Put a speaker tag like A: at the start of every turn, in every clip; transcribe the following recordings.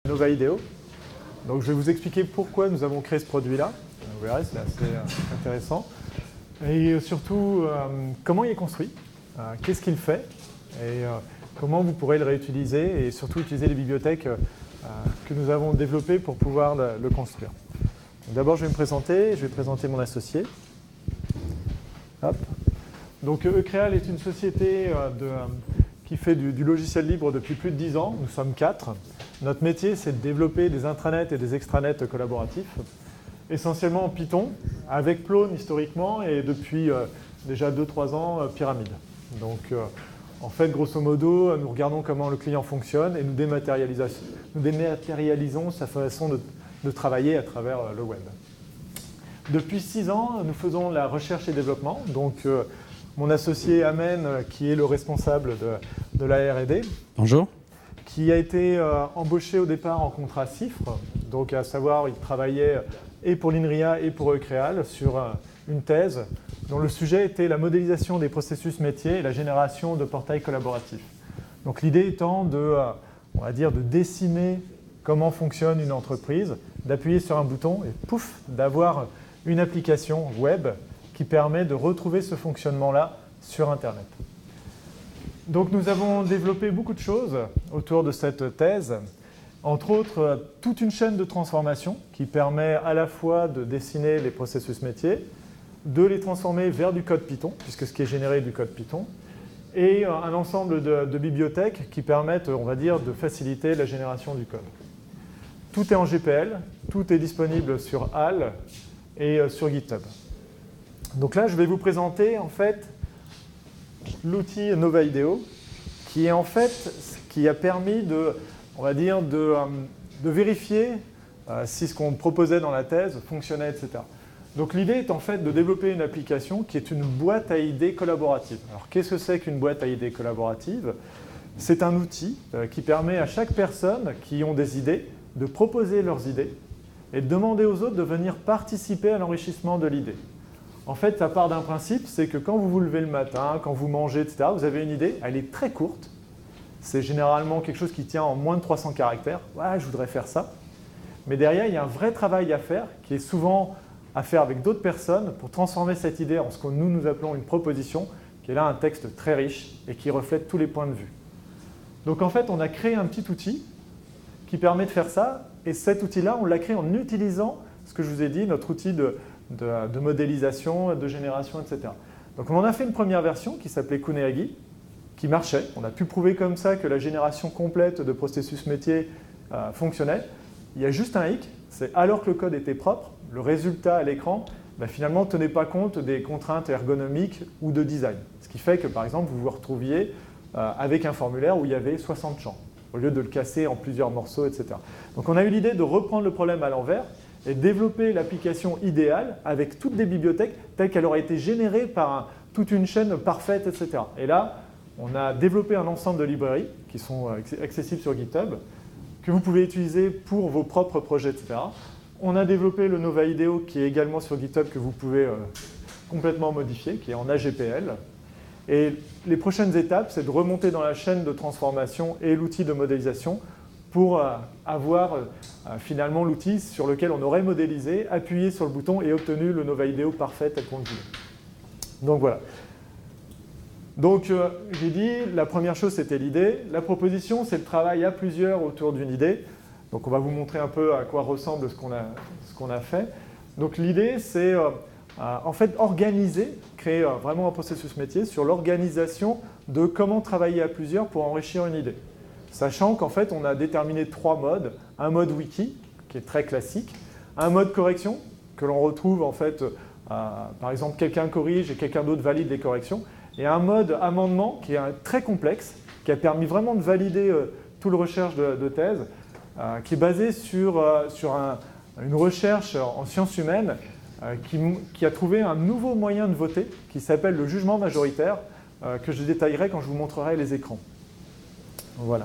A: Nova IDEO. Donc je vais vous expliquer pourquoi nous avons créé ce produit-là. Vous verrez, c'est assez intéressant. Et surtout, comment il est construit, qu'est-ce qu'il fait, et comment vous pourrez le réutiliser, et surtout utiliser les bibliothèques que nous avons développées pour pouvoir le construire. D'abord, je vais me présenter, je vais présenter mon associé. Hop. Donc Ecreal est une société qui fait du logiciel libre depuis plus de 10 ans. Nous sommes 4. Notre métier, c'est de développer des intranets et des extranets collaboratifs, essentiellement en Python, avec Plone historiquement, et depuis déjà 2-3 ans, Pyramide. Donc en fait, grosso modo, nous regardons comment le client fonctionne et nous dématérialisons sa façon de travailler à travers le web. Depuis 6 ans, nous faisons la recherche et développement. Donc mon associé Amen, qui est le responsable de la R&D.
B: Bonjour.
A: Qui a été embauché au départ en contrat CIFRE, donc à savoir il travaillait et pour l'INRIA et pour Ecreal sur une thèse dont le sujet était la modélisation des processus métiers et la génération de portails collaboratifs. Donc l'idée étant on va dire, de dessiner comment fonctionne une entreprise, d'appuyer sur un bouton et pouf, d'avoir une application web qui permet de retrouver ce fonctionnement-là sur Internet. Donc nous avons développé beaucoup de choses autour de cette thèse, entre autres toute une chaîne de transformation qui permet à la fois de dessiner les processus métiers, de les transformer vers du code Python, puisque ce qui est généré est du code Python, et un ensemble de bibliothèques qui permettent, on va dire, de faciliter la génération du code. Tout est en GPL, tout est disponible sur HAL et sur GitHub. Donc là, je vais vous présenter en fait l'outil Nova IDEO, qui est en fait ce qui a permis on va dire, de vérifier si ce qu'on proposait dans la thèse fonctionnait, etc. Donc l'idée est en fait de développer une application qui est une boîte à idées collaborative. Alors qu'est-ce que c'est qu'une boîte à idées collaborative? C'est un outil qui permet à chaque personne qui ont des idées de proposer leurs idées et de demander aux autres de venir participer à l'enrichissement de l'idée. En fait, ça part d'un principe, c'est que quand vous vous levez le matin, quand vous mangez, etc., vous avez une idée, elle est très courte. C'est généralement quelque chose qui tient en moins de 300 caractères. Ouais, je voudrais faire ça. Mais derrière, il y a un vrai travail à faire, qui est souvent à faire avec d'autres personnes pour transformer cette idée en ce que nous appelons une proposition, qui est là un texte très riche et qui reflète tous les points de vue. Donc en fait, on a créé un petit outil qui permet de faire ça. Et cet outil-là, on l'a créé en utilisant ce que je vous ai dit, notre outil de modélisation, de génération, etc. Donc on en a fait une première version qui s'appelait Kuneagi, qui marchait. On a pu prouver comme ça que la génération complète de processus métier fonctionnait. Il y a juste un hic, c'est alors que le code était propre, le résultat à l'écran, finalement, ne tenait pas compte des contraintes ergonomiques ou de design. Ce qui fait que, par exemple, vous vous retrouviez avec un formulaire où il y avait 60 champs, au lieu de le casser en plusieurs morceaux, etc. Donc on a eu l'idée de reprendre le problème à l'envers et développer l'application idéale avec toutes les bibliothèques telles qu'elle aurait été générée par toute une chaîne parfaite, etc. Et là, on a développé un ensemble de librairies qui sont accessibles sur GitHub, que vous pouvez utiliser pour vos propres projets, etc. On a développé le Nova IDEO qui est également sur GitHub que vous pouvez complètement modifier, qui est en AGPL. Et les prochaines étapes, c'est de remonter dans la chaîne de transformation et l'outil de modélisation pour avoir finalement l'outil sur lequel on aurait modélisé, appuyé sur le bouton et obtenu le Nova IDEO parfait tel qu'on le voulait. Donc voilà. Donc j'ai dit, la première chose c'était l'idée. La proposition, c'est le travail à plusieurs autour d'une idée. Donc on va vous montrer un peu à quoi ressemble ce qu'on a fait. Donc l'idée, c'est en fait organiser, créer vraiment un processus métier sur l'organisation de comment travailler à plusieurs pour enrichir une idée. Sachant qu'en fait, on a déterminé 3 modes. Un mode wiki, qui est très classique. Un mode correction, que l'on retrouve en fait, par exemple, quelqu'un corrige et quelqu'un d'autre valide les corrections. Et un mode amendement, qui est très complexe, qui a permis vraiment de valider toute la recherche de thèse, qui est basé sur une recherche en sciences humaines qui a trouvé un nouveau moyen de voter qui s'appelle le jugement majoritaire, que je détaillerai quand je vous montrerai les écrans. Voilà.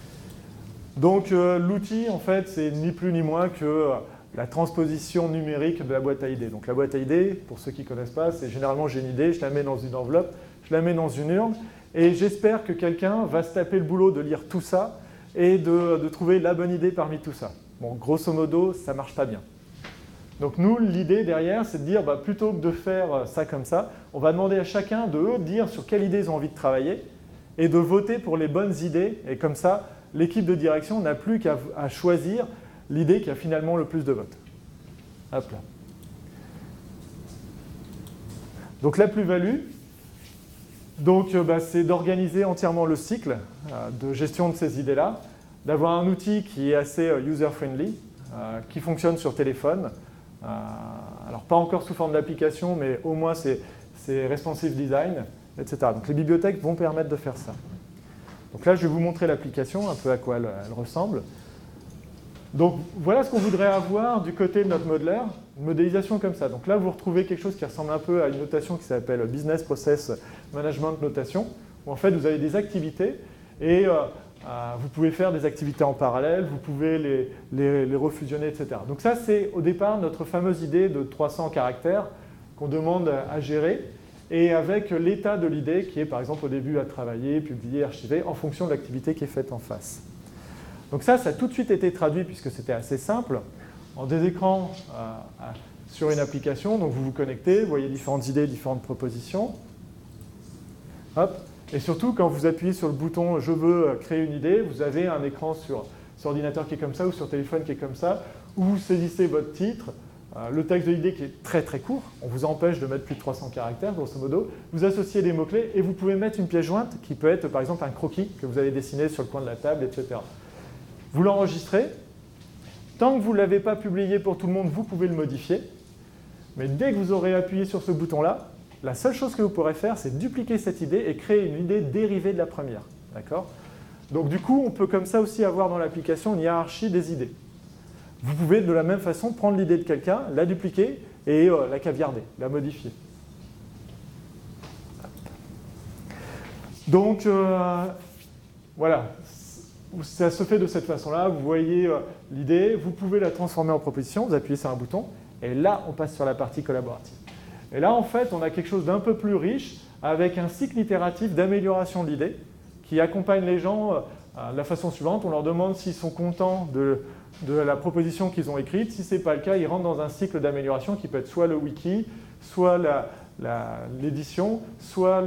A: Donc l'outil, en fait, c'est ni plus ni moins que la transposition numérique de la boîte à idées. Donc la boîte à idées, pour ceux qui ne connaissent pas, c'est généralement j'ai une idée, je la mets dans une enveloppe, je la mets dans une urne, et j'espère que quelqu'un va se taper le boulot de lire tout ça et de trouver la bonne idée parmi tout ça. Bon, grosso modo, ça ne marche pas bien. Donc nous, l'idée derrière, c'est de dire, plutôt que de faire ça comme ça, on va demander à chacun de dire sur quelle idée ils ont envie de travailler et de voter pour les bonnes idées. Et comme ça, l'équipe de direction n'a plus qu'à choisir l'idée qui a finalement le plus de votes. Hop là. Donc la plus-value, c'est d'organiser entièrement le cycle de gestion de ces idées-là, d'avoir un outil qui est assez user-friendly, qui fonctionne sur téléphone. Alors pas encore sous forme d'application, mais au moins c'est responsive design, etc. Donc les bibliothèques vont permettre de faire ça. Donc là, je vais vous montrer l'application, un peu à quoi elle ressemble. Donc voilà ce qu'on voudrait avoir du côté de notre modeler, une modélisation comme ça. Donc là, vous retrouvez quelque chose qui ressemble un peu à une notation qui s'appelle Business Process Management Notation, où en fait vous avez des activités et vous pouvez faire des activités en parallèle, vous pouvez les refusionner, etc. Donc ça, c'est au départ notre fameuse idée de 300 caractères qu'on demande à gérer, et avec l'état de l'idée qui est par exemple au début à travailler, publier, archiver, en fonction de l'activité qui est faite en face. Donc ça a tout de suite été traduit, puisque c'était assez simple, en des écrans sur une application. Donc vous vous connectez, vous voyez différentes idées, différentes propositions. Hop. Et surtout, quand vous appuyez sur le bouton « Je veux créer une idée », vous avez un écran sur ordinateur qui est comme ça ou sur téléphone qui est comme ça, où vous saisissez votre titre, le texte de l'idée qui est très très court, on vous empêche de mettre plus de 300 caractères, grosso modo, vous associez des mots-clés et vous pouvez mettre une pièce jointe qui peut être par exemple un croquis que vous avez dessiné sur le coin de la table, etc. Vous l'enregistrez. Tant que vous ne l'avez pas publié pour tout le monde, vous pouvez le modifier. Mais dès que vous aurez appuyé sur ce bouton-là, la seule chose que vous pourrez faire, c'est dupliquer cette idée et créer une idée dérivée de la première. D'accord ? Donc du coup, on peut comme ça aussi avoir dans l'application une hiérarchie des idées. Vous pouvez de la même façon prendre l'idée de quelqu'un, la dupliquer et la caviarder, la modifier. Donc voilà, ça se fait de cette façon-là. Vous voyez l'idée, vous pouvez la transformer en proposition, vous appuyez sur un bouton, et là, on passe sur la partie collaborative. Et là, en fait, on a quelque chose d'un peu plus riche, avec un cycle itératif d'amélioration de l'idée, qui accompagne les gens de la façon suivante. On leur demande s'ils sont contents de la proposition qu'ils ont écrite. Si ce n'est pas le cas, ils rentrent dans un cycle d'amélioration qui peut être soit le wiki, soit l'édition, soit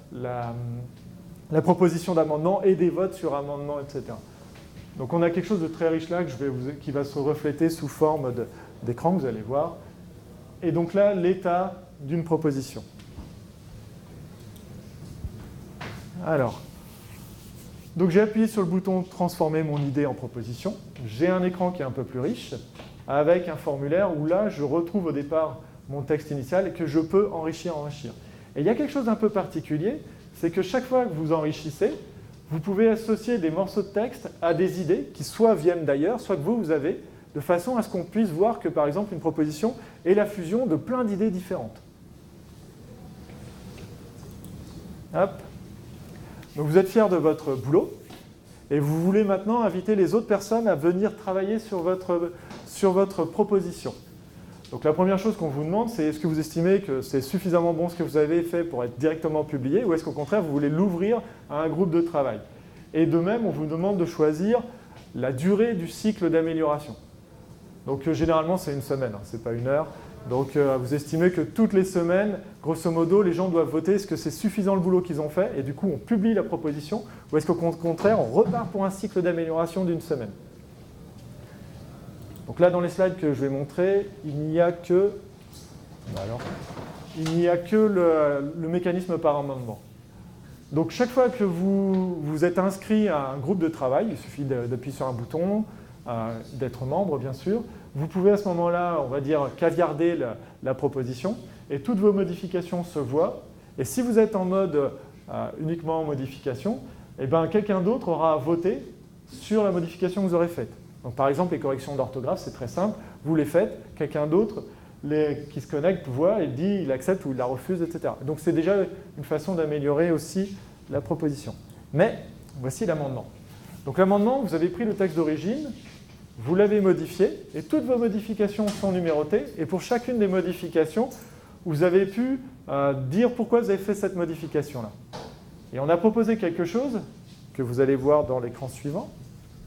A: la proposition d'amendement et des votes sur amendement, etc. Donc on a quelque chose de très riche là qui va se refléter sous forme d'écran, que vous allez voir. Et donc là, l'état d'une proposition. Alors, donc j'ai appuyé sur le bouton « Transformer mon idée en proposition ». J'ai un écran qui est un peu plus riche, avec un formulaire où là, je retrouve au départ mon texte initial et que je peux enrichir. Et il y a quelque chose d'un peu particulier, c'est que chaque fois que vous enrichissez, vous pouvez associer des morceaux de texte à des idées qui soit viennent d'ailleurs, soit que vous avez, de façon à ce qu'on puisse voir que, par exemple, une proposition est la fusion de plein d'idées différentes. Hop. Donc vous êtes fier de votre boulot et vous voulez maintenant inviter les autres personnes à venir travailler sur votre proposition. Donc la première chose qu'on vous demande, c'est est-ce que vous estimez que c'est suffisamment bon ce que vous avez fait pour être directement publié, ou est-ce qu'au contraire vous voulez l'ouvrir à un groupe de travail. Et de même, on vous demande de choisir la durée du cycle d'amélioration. Donc généralement c'est une semaine, ce n'est pas une heure. Donc vous estimez que toutes les semaines, grosso modo, les gens doivent voter est-ce que c'est suffisant le boulot qu'ils ont fait, et du coup on publie la proposition, ou est-ce qu'au contraire on repart pour un cycle d'amélioration d'une semaine. Donc là, dans les slides que je vais montrer, il n'y a que le mécanisme par amendement. Donc chaque fois que vous êtes inscrit à un groupe de travail, il suffit d'appuyer sur un bouton, d'être membre bien sûr, vous pouvez à ce moment-là, on va dire, caviarder la proposition, et toutes vos modifications se voient. Et si vous êtes en mode uniquement modification, eh ben, quelqu'un d'autre aura à voter sur la modification que vous aurez faite. Donc, par exemple, les corrections d'orthographe, c'est très simple. Vous les faites, quelqu'un d'autre qui se connecte voit et dit il accepte ou il la refuse, etc. Donc, c'est déjà une façon d'améliorer aussi la proposition. Mais voici l'amendement. Donc, l'amendement, vous avez pris le texte d'origine, vous l'avez modifié, et toutes vos modifications sont numérotées. Et pour chacune des modifications, vous avez pu dire pourquoi vous avez fait cette modification-là. Et on a proposé quelque chose que vous allez voir dans l'écran suivant.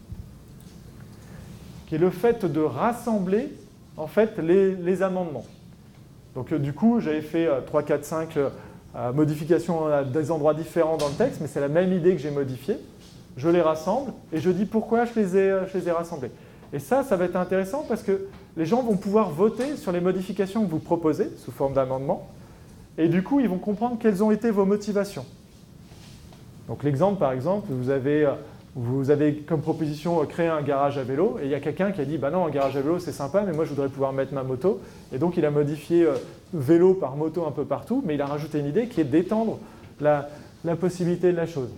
A: qui est le fait de rassembler en fait, les amendements. Donc du coup, j'avais fait 3, 4, 5 modifications à des endroits différents dans le texte, mais c'est la même idée que j'ai modifiée. Je les rassemble et je dis pourquoi je les ai rassemblés. Et ça va être intéressant parce que les gens vont pouvoir voter sur les modifications que vous proposez sous forme d'amendement. Et du coup, ils vont comprendre quelles ont été vos motivations. Donc l'exemple, par exemple, vous avez comme proposition créer un garage à vélo, et il y a quelqu'un qui a dit bah non, un garage à vélo c'est sympa, mais moi je voudrais pouvoir mettre ma moto. Et donc il a modifié vélo par moto un peu partout, mais il a rajouté une idée qui est d'étendre la possibilité de la chose.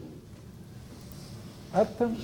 A: Hop.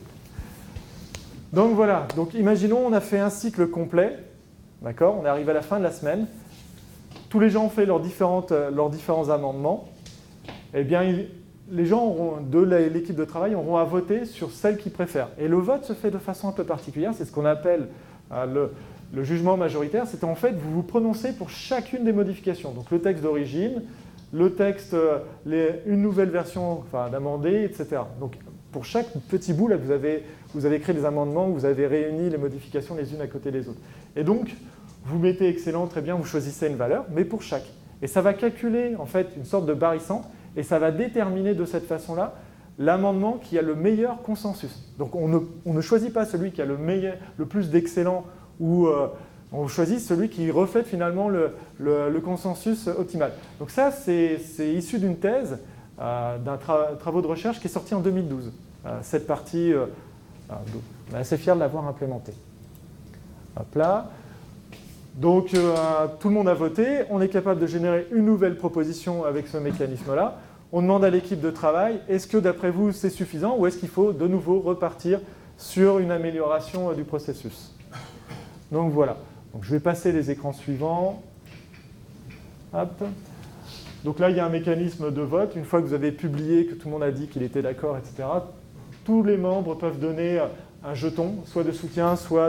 A: Donc voilà, donc imaginons on a fait un cycle complet, d'accord, on arrive à la fin de la semaine, tous les gens ont fait leurs différents amendements, eh bien les gens de l'équipe de travail auront à voter sur celle qu'ils préfèrent. Et le vote se fait de façon un peu particulière, c'est ce qu'on appelle le jugement majoritaire, c'est en fait vous vous prononcez pour chacune des modifications, donc le texte d'origine, le texte, une nouvelle version d'amendé, etc. Donc pour chaque petit bout, là, vous avez créé des amendements, vous avez réuni les modifications les unes à côté des autres. Et donc, vous mettez excellent, très bien, vous choisissez une valeur, mais pour chaque. Et ça va calculer en fait une sorte de barissant, et ça va déterminer de cette façon-là l'amendement qui a le meilleur consensus. Donc on ne choisit pas celui qui a le plus d'excellent, ou on choisit celui qui reflète finalement le consensus optimal. Donc ça, c'est issu d'une thèse, d'un travaux de recherche qui est sorti en 2012. Cette partie, on est assez fiers de l'avoir implémentée. Hop là. Donc tout le monde a voté, on est capable de générer une nouvelle proposition avec ce mécanisme-là. On demande à l'équipe de travail, est-ce que d'après vous c'est suffisant ou est-ce qu'il faut de nouveau repartir sur une amélioration du processus? Donc voilà, donc, je vais passer les écrans suivants. Hop. Donc là il y a un mécanisme de vote, une fois que vous avez publié, que tout le monde a dit qu'il était d'accord, etc., tous les membres peuvent donner un jeton, soit de soutien, soit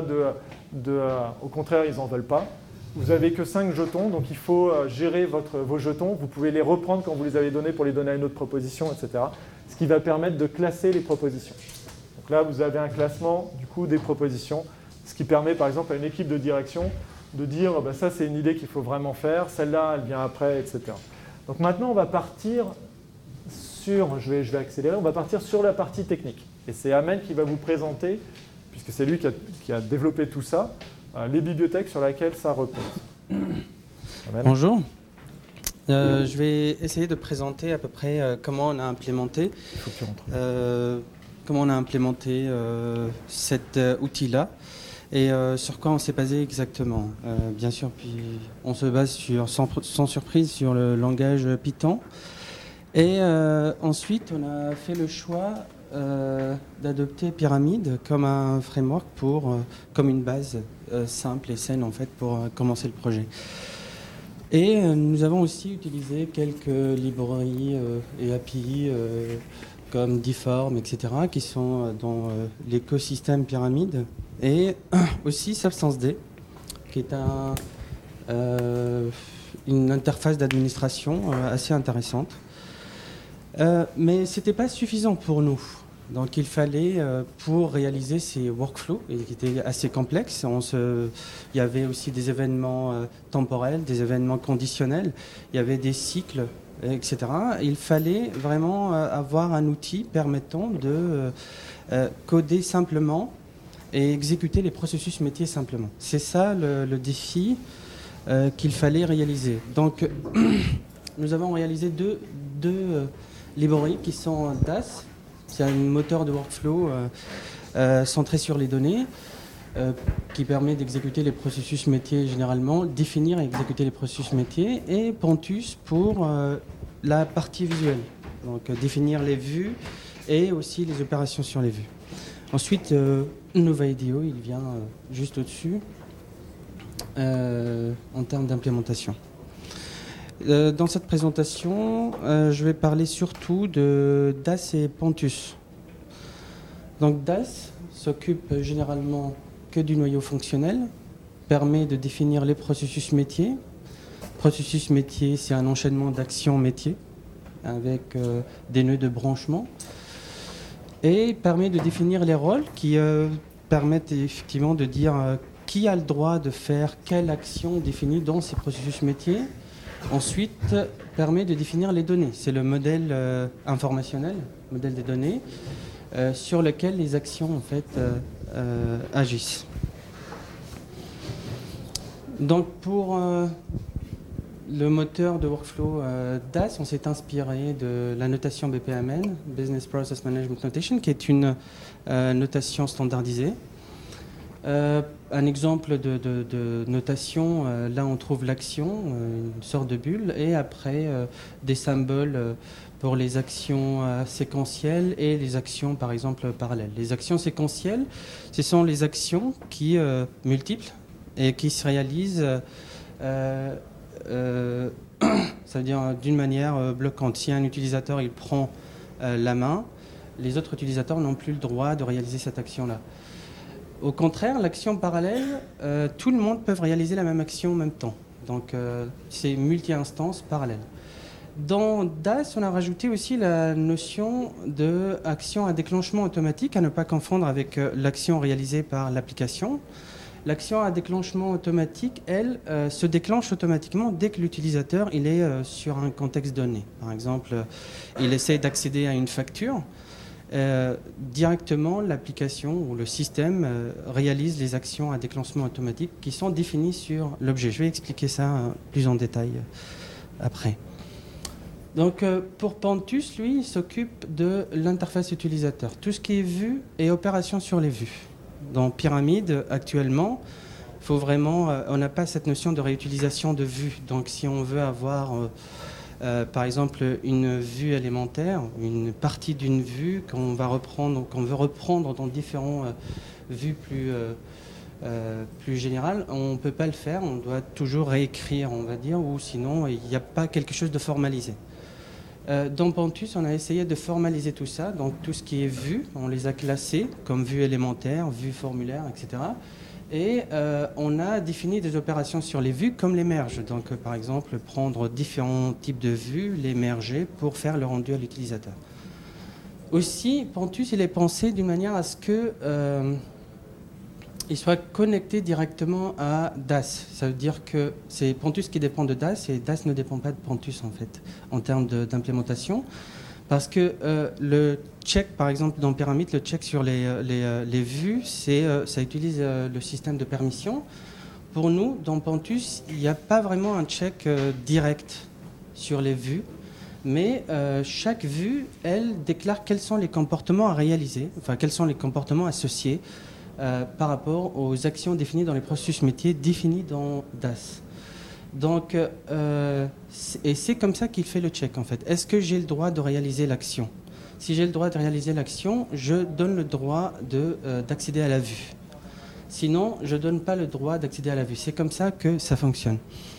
A: au contraire, ils n'en veulent pas. Vous n'avez que 5 jetons, donc il faut gérer vos jetons. Vous pouvez les reprendre quand vous les avez donnés pour les donner à une autre proposition, etc. Ce qui va permettre de classer les propositions. Donc là, vous avez un classement du coup des propositions, ce qui permet par exemple à une équipe de direction de dire bah, ça c'est une idée qu'il faut vraiment faire, celle-là elle vient après, etc. Donc maintenant, on va partir sur, je vais accélérer, on va partir sur la partie technique. Et c'est Amen qui va vous présenter, puisque c'est lui qui a développé tout ça, les bibliothèques sur lesquelles ça repose. Amen.
B: Bonjour. Je vais essayer de présenter à peu près comment on a implémenté, cet outil-là et sur quoi on s'est basé exactement. Bien sûr, puis on se base sans surprise sur le langage Python. Et ensuite, on a fait le choix d'adopter Pyramide comme un framework comme une base simple et saine en fait pour commencer le projet. Et nous avons aussi utilisé quelques librairies et API comme Deform, etc., qui sont dans l'écosystème Pyramide, et aussi SubstanceD, qui est une interface d'administration assez intéressante. Mais ce n'était pas suffisant pour nous. Donc il fallait, pour réaliser ces workflows, et qui étaient assez complexes, il y avait aussi des événements temporels, des événements conditionnels, il y avait des cycles, etc. Il fallait vraiment avoir un outil permettant de coder simplement et exécuter les processus métiers simplement. C'est ça le défi qu'il fallait réaliser. Donc nous avons réalisé deux librairies qui sont DAS. C'est un moteur de workflow centré sur les données qui permet d'exécuter les processus métiers généralement, définir et exécuter les processus métiers, et Pontus pour la partie visuelle, donc définir les vues et aussi les opérations sur les vues. Ensuite, Nova IDEO, il vient juste au-dessus en termes d'implémentation. Dans cette présentation, je vais parler surtout de DAS et Pontus. Donc DAS s'occupe généralement que du noyau fonctionnel, permet de définir les processus métiers. Processus métier, c'est un enchaînement d'actions métiers avec des nœuds de branchement, et permet de définir les rôles qui permettent effectivement de dire qui a le droit de faire quelle action définie dans ces processus métiers. Ensuite, permet de définir les données. C'est le modèle informationnel, modèle des données, sur lequel les actions en fait agissent. Donc pour le moteur de workflow DAS, on s'est inspiré de la notation BPMN, Business Process Management Notation, qui est une notation standardisée. Un exemple de notation, là on trouve l'action, une sorte de bulle, et après des symboles pour les actions séquentielles et les actions par exemple parallèles. Les actions séquentielles, ce sont les actions qui multiples et qui se réalisent ça veut dire d'une manière bloquante. Si un utilisateur il prend la main, les autres utilisateurs n'ont plus le droit de réaliser cette action-là. Au contraire, l'action parallèle, tout le monde peut réaliser la même action en même temps. Donc, c'est multi-instances parallèles. Dans DAS, on a rajouté aussi la notion d'action à déclenchement automatique, à ne pas confondre avec l'action réalisée par l'application. L'action à déclenchement automatique, elle, se déclenche automatiquement dès que l'utilisateur il est sur un contexte donné. Par exemple, il essaie d'accéder à une facture. Directement, l'application ou le système réalise les actions à déclenchement automatique qui sont définies sur l'objet. Je vais expliquer ça plus en détail après. Donc, pour Pontus, lui, il s'occupe de l'interface utilisateur. Tout ce qui est vue et opération sur les vues. Dans Pyramide, actuellement, faut vraiment, on n'a pas cette notion de réutilisation de vues. Donc, si on veut avoir... par exemple, une vue élémentaire, une partie d'une vue qu'on veut reprendre dans différentes vues plus générales, on ne peut pas le faire, on doit toujours réécrire, on va dire, ou sinon il n'y a pas quelque chose de formalisé. Dans Pontus, on a essayé de formaliser tout ça, donc tout ce qui est vue, on les a classés comme vue élémentaire, vue formulaire, etc. Et on a défini des opérations sur les vues comme les merges. Donc, par exemple, prendre différents types de vues, les merger pour faire le rendu à l'utilisateur. Aussi, Pontus, il est pensé d'une manière à ce qu'il soit connecté directement à DAS. Ça veut dire que c'est Pontus qui dépend de DAS et DAS ne dépend pas de Pontus, en fait, en termes d'implémentation. Parce que le check, par exemple, dans Pyramide, le check sur les vues, ça utilise le système de permission. Pour nous, dans Pontus, il n'y a pas vraiment un check direct sur les vues, mais chaque vue, elle déclare quels sont les comportements à réaliser, enfin, quels sont les comportements associés par rapport aux actions définies dans les processus métiers définis dans DAS. Donc, et c'est comme ça qu'il fait le check en fait. Est-ce que j'ai le droit de réaliser l'action ? Si j'ai le droit de réaliser l'action, je donne le droit d'accéder à la vue. Sinon, je ne donne pas le droit d'accéder à la vue. C'est comme ça que ça fonctionne.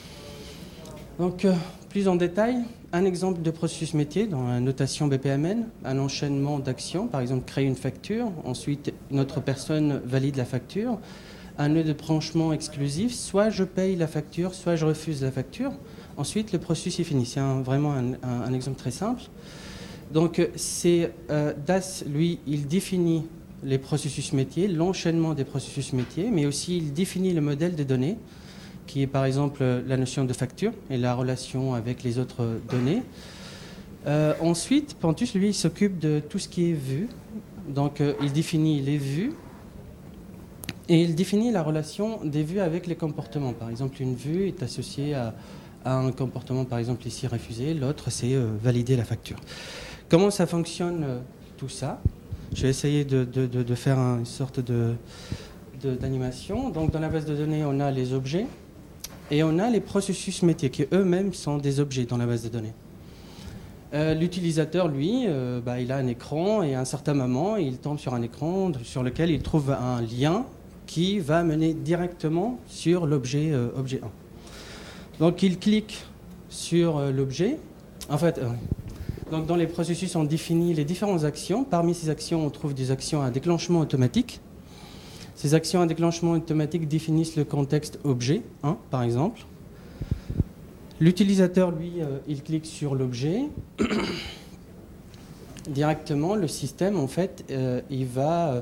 B: Donc, plus en détail, un exemple de processus métier dans la notation BPMN, un enchaînement d'actions, par exemple créer une facture, ensuite une autre personne valide la facture, un nœud de branchement exclusif, soit je paye la facture, soit je refuse la facture. Ensuite, le processus est fini. C'est vraiment un exemple très simple. Donc, DAS, lui, il définit les processus métiers, l'enchaînement des processus métiers, mais aussi il définit le modèle des données, qui est par exemple la notion de facture et la relation avec les autres données. Ensuite, Pontus, lui, il s'occupe de tout ce qui est vu. Donc, il définit les vues. Et il définit la relation des vues avec les comportements. Par exemple, une vue est associée à un comportement, par exemple ici refusé, l'autre c'est valider la facture. Comment ça fonctionne tout ça ? Je vais essayer de faire une sorte d'animation. Donc dans la base de données, on a les objets et on a les processus métiers qui eux-mêmes sont des objets dans la base de données. L'utilisateur, lui, il a un écran et à un certain moment, il tombe sur un écran sur lequel il trouve un lien qui va mener directement sur l'objet objet 1. Donc il clique sur l'objet. En fait, donc dans les processus, on définit les différentes actions. Parmi ces actions, on trouve des actions à déclenchement automatique. Ces actions à déclenchement automatique définissent le contexte objet 1, par exemple. L'utilisateur, lui, il clique sur l'objet. Directement, le système, en fait, il va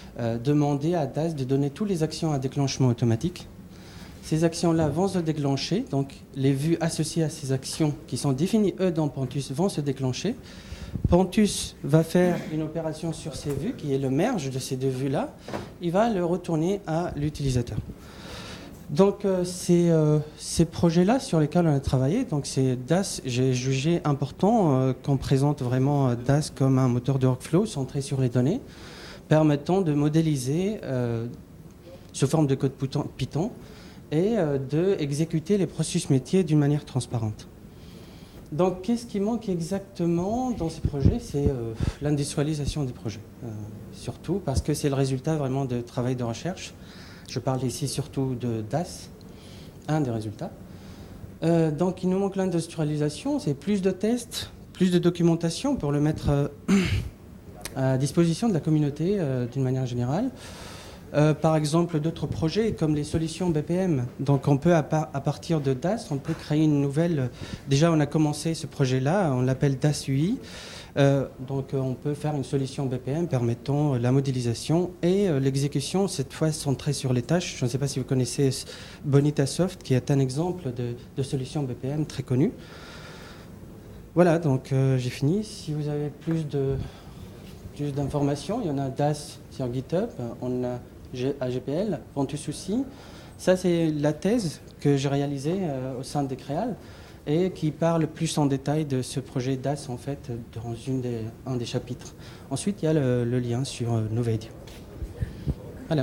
B: demander à DAS de donner toutes les actions à déclenchement automatique. Ces actions-là vont se déclencher, donc les vues associées à ces actions qui sont définies, eux, dans Pontus, vont se déclencher. Pontus va faire une opération sur ces vues, qui est le merge de ces deux vues-là. Il va le retourner à l'utilisateur. Donc, ces projets-là sur lesquels on a travaillé, donc c'est DAS, j'ai jugé important qu'on présente vraiment DAS comme un moteur de workflow centré sur les données, permettant de modéliser sous forme de code Python et d'exécuter les processus métiers d'une manière transparente. Donc, qu'est-ce qui manque exactement dans ces projets? C'est l'industrialisation des projets, surtout parce que c'est le résultat vraiment de travail de recherche. Je parle ici surtout de DAS, un des résultats. Donc, il nous manque l'industrialisation, c'est plus de tests, plus de documentation pour le mettre à disposition de la communauté d'une manière générale. Par exemple, d'autres projets comme les solutions BPM. Donc, on peut, à partir de DAS, on peut créer une nouvelle... Déjà, on a commencé ce projet-là, on l'appelle DAS UI. Donc, on peut faire une solution BPM permettant la modélisation et l'exécution, cette fois centrée sur les tâches. Je ne sais pas si vous connaissez Bonitasoft, qui est un exemple de solution BPM très connue. Voilà, donc j'ai fini. Si vous avez plus d'informations, il y en a DAS sur GitHub, on a AGPL, Pontus aussi. Ça, c'est la thèse que j'ai réalisée au sein des Créales et qui parle plus en détail de ce projet DAS, en fait, dans un des chapitres. Ensuite, il y a le lien sur Novaid. Voilà.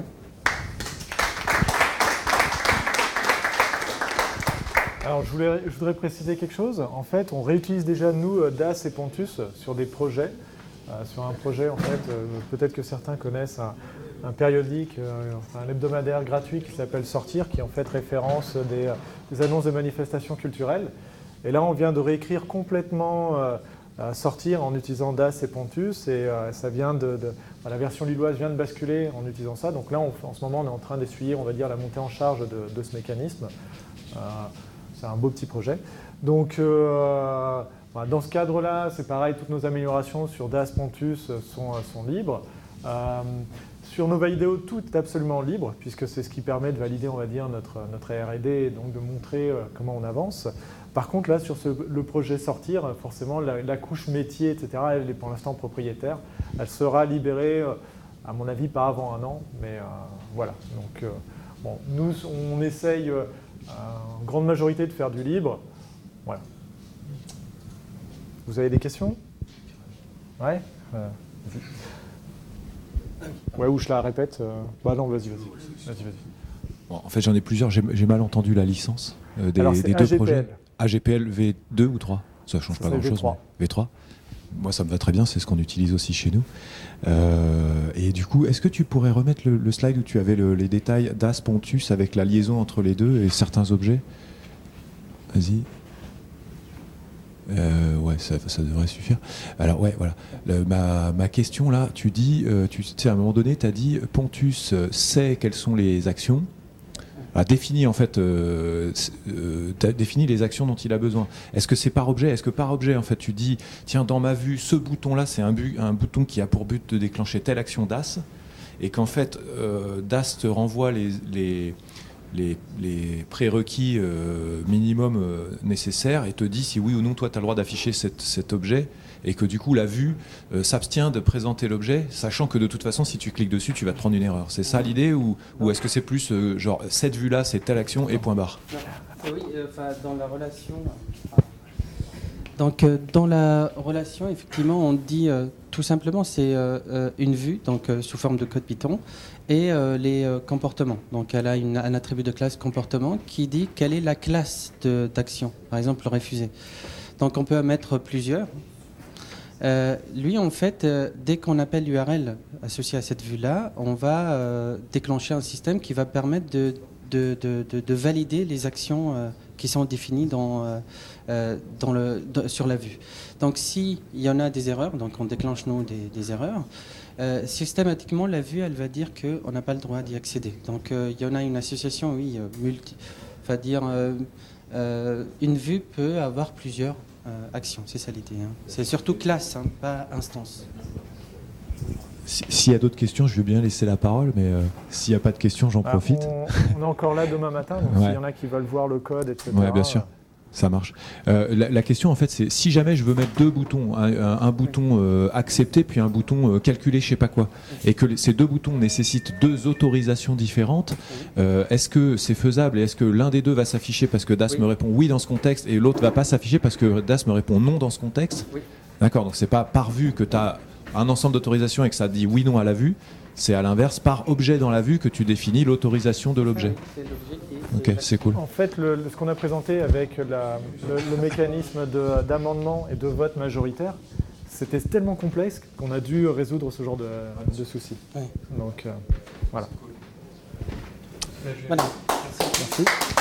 A: Alors, je voudrais préciser quelque chose. En fait, on réutilise déjà, nous, DAS et Pontus sur des projets. Sur un projet, en fait, peut-être que certains connaissent un périodique, un hebdomadaire gratuit qui s'appelle Sortir, qui en fait référence des annonces de manifestations culturelles. Et là, on vient de réécrire complètement Sortir en utilisant DAS et Pontus, et ça vient la version lilloise vient de basculer en utilisant ça. Donc là, en ce moment, on est en train d'essuyer, on va dire, la montée en charge de ce mécanisme. C'est un beau petit projet. Donc, dans ce cadre-là, c'est pareil, toutes nos améliorations sur DAS Pontus sont libres. Sur Novaideo, tout est absolument libre, puisque c'est ce qui permet de valider, on va dire, notre R&D et donc de montrer comment on avance. Par contre, là, sur le projet Sortir, forcément, la couche métier, etc., elle est pour l'instant propriétaire. Elle sera libérée, à mon avis, pas avant un an, mais voilà. Donc, nous, on essaye, en grande majorité, de faire du libre. Voilà. Vous avez des questions? Ouais. Vas-y. Ouais, ou je la répète. Bah non, vas-y.
C: Bon, en fait, j'en ai plusieurs. J'ai mal entendu la licence des deux
A: AGPL.
C: projets. AGPL V2 ou 3? Ça ne change pas grand-chose.
A: V3.
C: V3. Moi, ça me va très bien. C'est ce qu'on utilise aussi chez nous. Et du coup, est-ce que tu pourrais remettre le slide où tu avais les détails DAS Pontus avec la liaison entre les deux et certains objets? Vas-y. Ouais, ça devrait suffire. Alors, ouais, voilà. Ma question là, tu dis, tu sais, à un moment donné, tu as dit Pontus sait quelles sont les actions, a défini en fait, défini les actions dont il a besoin. Est-ce que c'est par objet? Est-ce que par objet, en fait, tu dis, tiens, dans ma vue, ce bouton-là, c'est un bouton qui a pour but de déclencher telle action DAS, et qu'en fait, DAS te renvoie les prérequis minimum nécessaires et te dit si oui ou non toi tu as le droit d'afficher cet objet, et que du coup la vue s'abstient de présenter l'objet, sachant que de toute façon si tu cliques dessus tu vas te prendre une erreur. C'est ça l'idée, ou est-ce que c'est plus genre cette vue là c'est telle action et point barre?
B: Oui, dans la relation... Donc, dans la relation, effectivement, on dit tout simplement c'est une vue, donc sous forme de code Python, et les comportements. Donc, elle a un attribut de classe comportement qui dit quelle est la classe d'action, par exemple le refuser. Donc, on peut en mettre plusieurs. Lui, en fait, dès qu'on appelle l'URL associée à cette vue-là, on va déclencher un système qui va permettre de valider les actions qui sont définies sur la vue. Donc, s'il y en a des erreurs, donc on déclenche nous des erreurs, systématiquement, la vue, elle va dire qu'on n'a pas le droit d'y accéder. Donc, il y en a une association, oui, une vue peut avoir plusieurs actions, c'est ça l'idée. Hein. C'est surtout classe, hein, pas instance.
C: S'il y a d'autres questions, je veux bien laisser la parole, mais s'il n'y a pas de questions, j'en profite.
A: On est encore là demain matin, donc s'il y en a qui veulent voir le code, etc.
C: Oui, bien sûr. Ça marche. La question, en fait, c'est si jamais je veux mettre deux boutons, un bouton accepter, puis un bouton calculer, je sais pas quoi, et que ces deux boutons nécessitent deux autorisations différentes, est-ce que c'est faisable et est-ce que l'un des deux va s'afficher parce que DAS me répond oui dans ce contexte et l'autre va pas s'afficher parce que DAS me répond non dans ce contexte?
B: Oui.
C: D'accord, donc c'est pas par vue que tu as un ensemble d'autorisations et que ça dit oui non à la vue, c'est à l'inverse par objet dans la vue que tu définis l'autorisation de l'objet. Ok, c'est cool.
A: En fait, ce qu'on a présenté avec le mécanisme d'amendement et de vote majoritaire, c'était tellement complexe qu'on a dû résoudre ce genre de soucis.
B: Ouais.
A: Donc, voilà.
B: Voilà.
A: Merci.